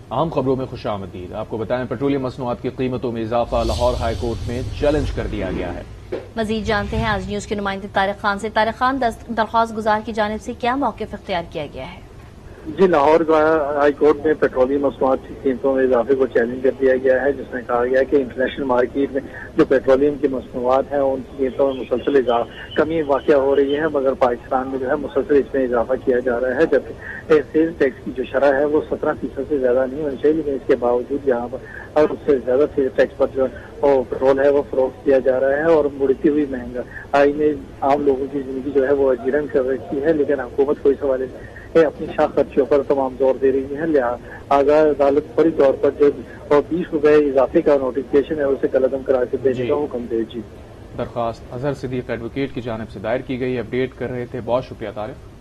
اہم خبروں میں خوش آمدید۔ آپ کو بتائیں پیٹرولیم مصنوعات کی قیمتوں میں اضافہ لاہور ہائی کورٹ میں چیلنج کر دیا گیا ہے۔ مزید جانتے ہیں آج نیوز کے نمائندے طارق خان سے۔ طارق خان، درخواست گزار کی جانب سے کیا موقف اختیار کیا گیا ہے؟ جی، لاہور ہائی کورٹ میں پیٹرولیم مصنوعات کی قیمتوں میں اضافے کو چیلنج کر دیا گیا ہے، جس میں کہا گیا ہے کہ انٹرنیشنل مارکیٹ میں جو پیٹرولیم کی مصنوعات ہیں ان کی قیمتوں میں مسلسل کمی واقع ہو رہی ہے، مگر پاکستان میں جو ہے مسلسل اس میں اضافہ کیا جا رہا ہے، جبکہ سیل ٹیکس کی جو شرح ہے وہ 17% سے زیادہ نہیں ہونی چاہیے، لیکن اس کے باوجود یہاں پر اور اس سے زیادہ سیل ٹیکس پر جو پیٹرول ہے وہ فروخت کیا جا رہا ہے، اور بڑھتی ہوئی مہنگائی نے عام لوگوں کی زندگی جو ہے وہ اجیرن کر رکھی ہے، لیکن حکومت کو اس حوالے سے اپنی شاخ خرچیوں پر تمام زور دے رہی ہے، لہٰذا عدالت فوری طور پر جو 20 روپے اضافے کا نوٹیفکیشن ہے اسے کالعدم کرا کے دینے کا حکم دے۔ جی، درخواست اظہر صدیق ایڈوکیٹ کی جانب سے دائر کی گئی، اپڈیٹ کر رہے تھے، بہت شکریہ طارق۔